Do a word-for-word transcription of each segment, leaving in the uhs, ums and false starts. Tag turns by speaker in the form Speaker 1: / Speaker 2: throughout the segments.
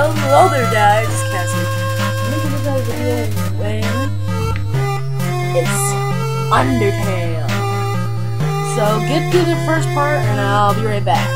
Speaker 1: Hello there, guys. It's Cassie. I'm making another video when it's Undertale. So get to the first part, and I'll be right back.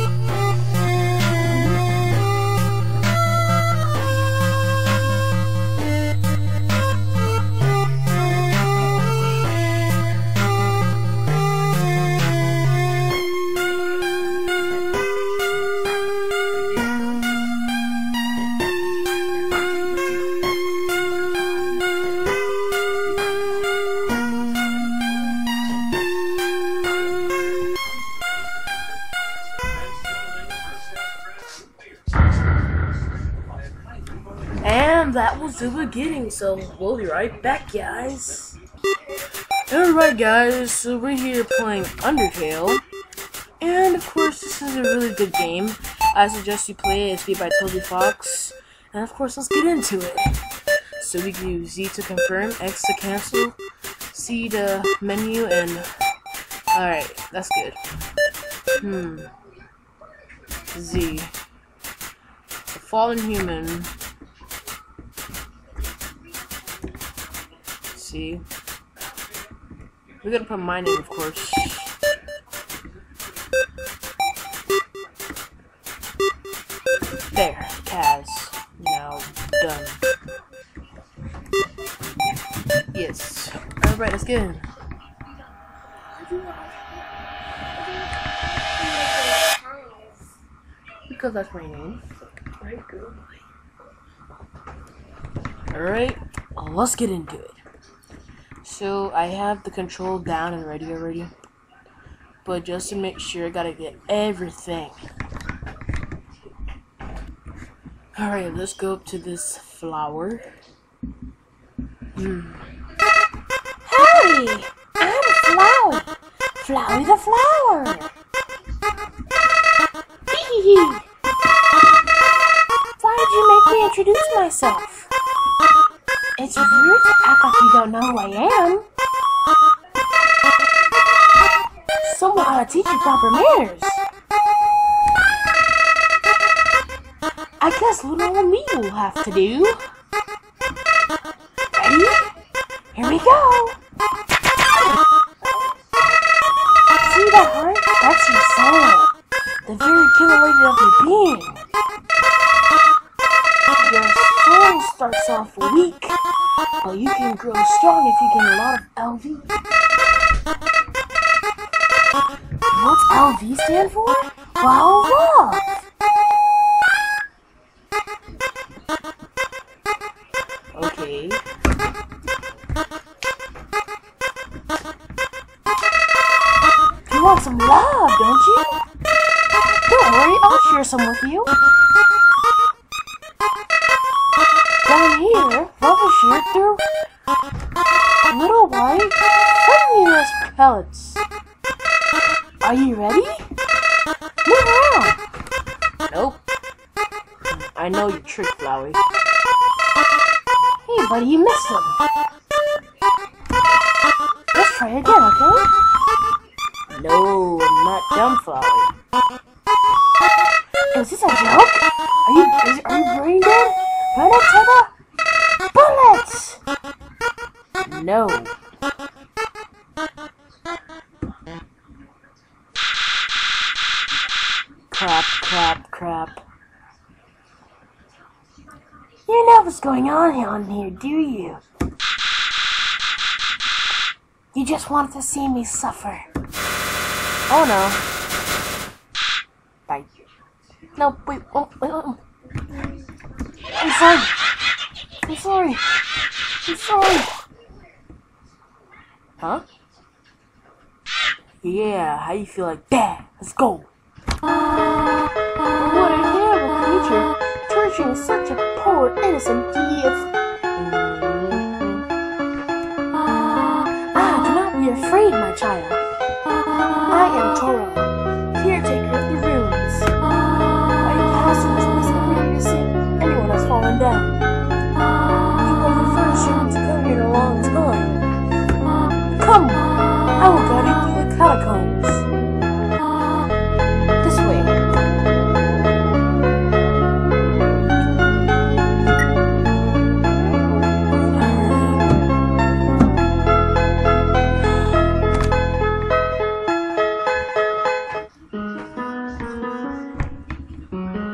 Speaker 1: And that was the beginning, so we'll be right back, guys. Alright, guys, so we're here playing Undertale. And, of course, this is a really good game. I suggest you play it. It's made by Toby Fox. And, of course, let's get into it. So we can use Z to confirm, X to cancel, C to menu, and... Alright, that's good. Hmm. Z. A fallen human... See, we're gonna put my name, of course. There, Kaz. Now done. Yes. Alright, let's get in. Because that's my name. Right, good. Alright, let's get into it. So, I have the control down and ready already, but just to make sure, I gotta get everything. Alright, let's go up to this flower. Hmm.
Speaker 2: Hey! I'm Flowey! Flowey the flower! Hee hee hee! Why did you make me introduce myself? It's rude to act like you don't know who I am. Someone ought to teach you proper manners. I guess little old me will have to do. Ready? Here we go. See that heart? That's your soul. The very accumulated of your being. Your soul starts off weak, but you can grow strong if you get a lot of L V. What's L V stand for? Well, love!
Speaker 1: Okay.
Speaker 2: You want some love, don't you? Don't worry, I'll share some with you. Down here, love is shared through little white friendliness pellets. Are you ready? Move around.
Speaker 1: Nope. I know you trick, Flowey.
Speaker 2: Hey, buddy, you missed them. Let's try again, okay?
Speaker 1: No, I'm not dumb, Flowey.
Speaker 2: Is this a joke? Are you is, are you brain dead? Run it to the bullets!
Speaker 1: No. Crap, crap, crap.
Speaker 2: You know what's going on on here, do you? You just wanted to see me suffer.
Speaker 1: Oh no. Bye.
Speaker 2: No, wait, oh, wait, oh. I'm sorry. I'm sorry. I'm sorry.
Speaker 1: Huh? Yeah, how you feel like that? Let's go.
Speaker 2: What a terrible creature, torturing such a poor, innocent youth. Ah, do not be afraid, my child. I am Toro, caretaker of the ruins. I pass in this place to see anyone has fallen down. You were the first human to come here in a long time. Come, I will guide you through the catacombs. This way.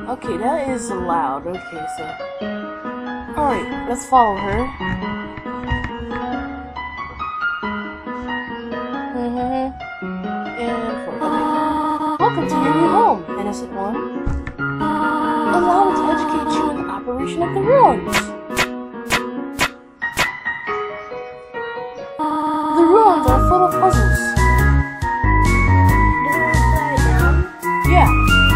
Speaker 1: Okay, that is loud. Okay, so... Alright, let's follow her. Mm-hmm. And for... Okay. Welcome to your new home, innocent one. Allow me to educate you in the operation of the ruins. The ruins are full of puzzles. Yeah.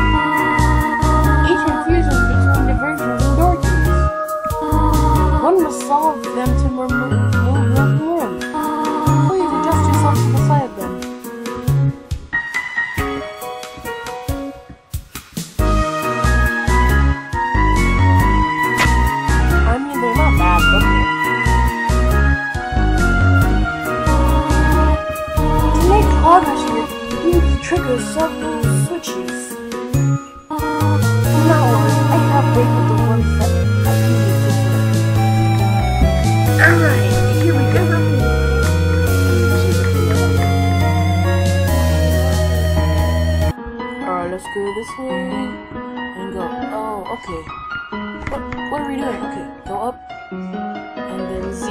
Speaker 1: Each infusion between diversions and door keys. One must solve them to remove broken rooms. Please adjust yourself to the side of them. I mean, they're not bad, but okay. To make progress here, you need to trigger several switches. Do not worry, I have labeled the ones that I needed to. Alright, here we go. Alright, let's go this way and go. Oh, okay. What what are we doing? Okay, go up and then Z.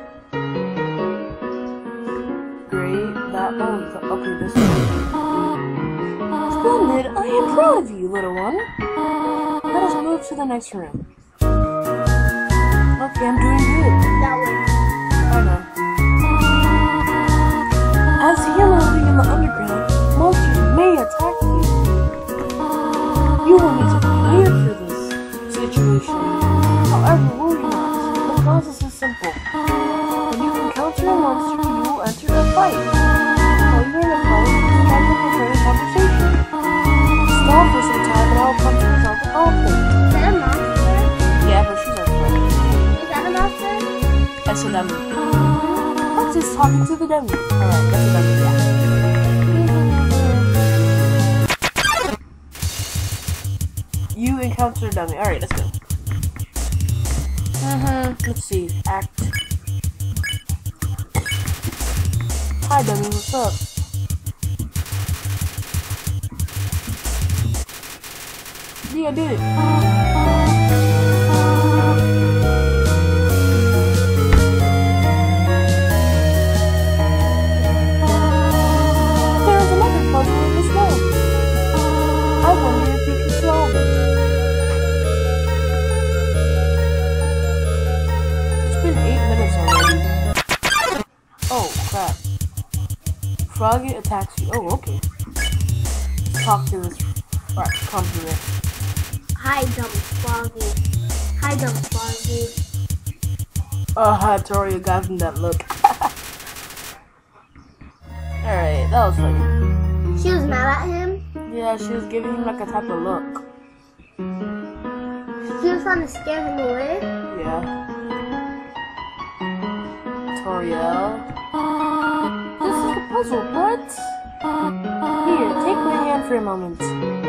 Speaker 1: Great, that one. Okay, this one. Splendid, I am proud of you, little one. Let us move to the next room. Okay, I'm doing good.
Speaker 2: That way.
Speaker 1: I know. As a human living in the underground, monsters may attack you. You will need to prepare for this situation. However, worry not. The process is simple. When you encounter a monster, you will enter a fight. While you're in a fight, strike up a friendly conversation. Stall for some time and I'll come to resolve the conflict.
Speaker 2: Is that a monster?
Speaker 1: Yeah, but she's our friend.
Speaker 2: Is that a monster?
Speaker 1: That's a dummy. What's this talking to the dummy? Alright, that's a dummy, yeah. You encounter a dummy. Alright, let's go. Uh-huh. Let's see. Act. Hi, dummy. What's up? Yeah, I did it. There's another puzzle in this room. I wonder if you can solve it. It's been eight minutes already. Oh, crap. Froggy attacks you. Oh, okay. Talk to this right, compliment.
Speaker 2: Hi, dumb Froggy. Hi, dumb Froggy.
Speaker 1: Oh, hi, Tori, you got him that look. Alright, that was funny.
Speaker 2: She was mad at him.
Speaker 1: Yeah, she was giving him like a type of look.
Speaker 2: She was trying to scare him away.
Speaker 1: Yeah. Toriel. This is the puzzle, what? Here, take my hand for a moment.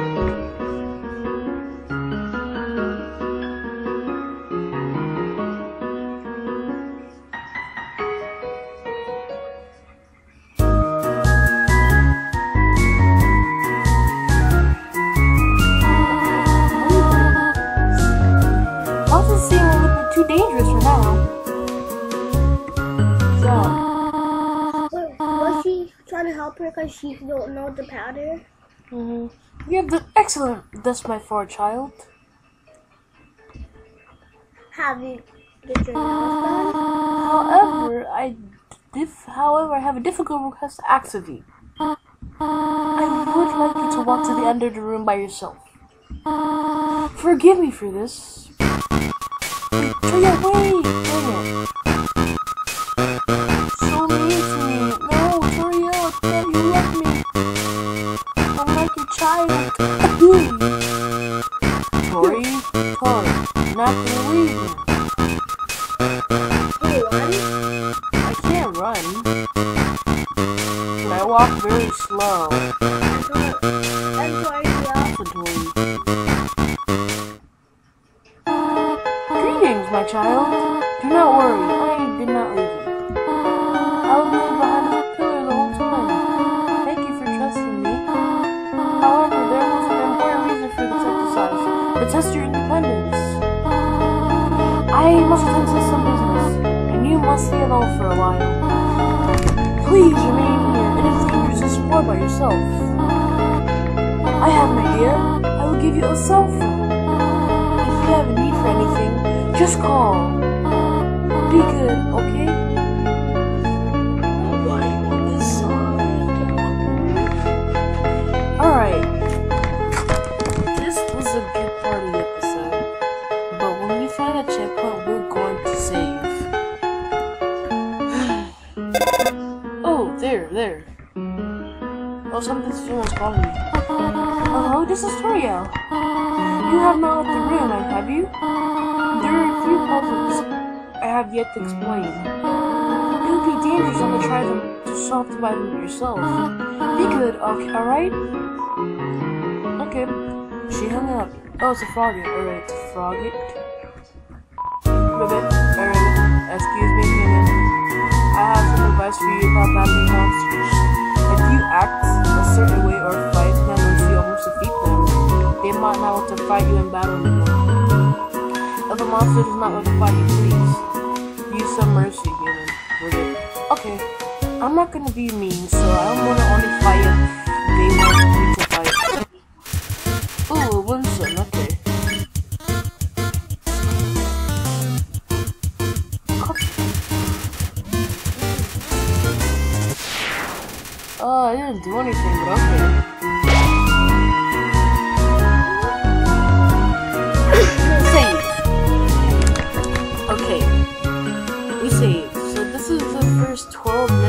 Speaker 1: Doesn't seem a little bit too dangerous for now. So,
Speaker 2: Wait, was she trying to help her because she don't know the powder?
Speaker 1: mm-hmm. You have done excellent thus, my poor child.
Speaker 2: Have you get your nails done?
Speaker 1: However, I dif- however, I have a difficult request to ask of you. I would like you to walk to the end of the room by yourself. Forgive me for this. Turn your way! So mean to me. No, Toriel, can't you let me? I'm like your child. Tori, Tori, not gonna leave me.
Speaker 2: Hey, run.
Speaker 1: I can't run. But I walk very slow.
Speaker 2: That's why you
Speaker 1: That's a Tori. Greetings, my child. Do not worry, I did not leave you. I was living behind this pillar the whole time. Thank you for trusting me. However, there was an important reason for this exercise. The
Speaker 2: test your independence. I must attend to some business, and you must stay alone for a while. Please remain here. It is dangerous to explore by yourself. I have an idea. I will give you a cell phone. If you have a need for anything, just call. Be good, okay? Alright. This was a good part of the episode. But when we find a checkpoint, we're going to save. Oh, there, there. Oh, something, someone's calling me. Hello, this is Toriel. You have not left the room, have you? There are a few puzzles I have yet to explain. It would be dangerous to try them to solve them by yourself. Be good, okay, alright? Okay. She hung up. Oh, it's a frogget. Alright, frogget. Ribbit. Alright. Excuse me, human. I have some advice for you about battling monsters. If you act a certain way or fight them once you almost defeat them, they might not want to fight you in battle anymore. If a monster does not want to fight you, please use some mercy, human. Ribbit. Okay. I'm not gonna be mean, so I'm gonna only fight if they want me to fight. Ooh, Winston, okay. Oh, I didn't do anything, but okay. Save. Okay. We saved. So this is the first twelve minutes.